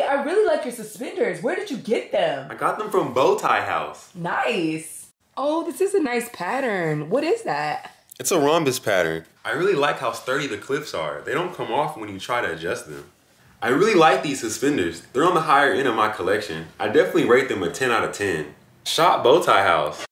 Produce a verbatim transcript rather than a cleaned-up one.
I really like your suspenders. Where did you get them? I got them from Bow Tie House. Nice. Oh, this is a nice pattern. What is that? It's a rhombus pattern. I really like how sturdy the clips are. They don't come off when you try to adjust them. I really like these suspenders. They're on the higher end of my collection. I definitely rate them a ten out of ten. Shop Bow Tie House.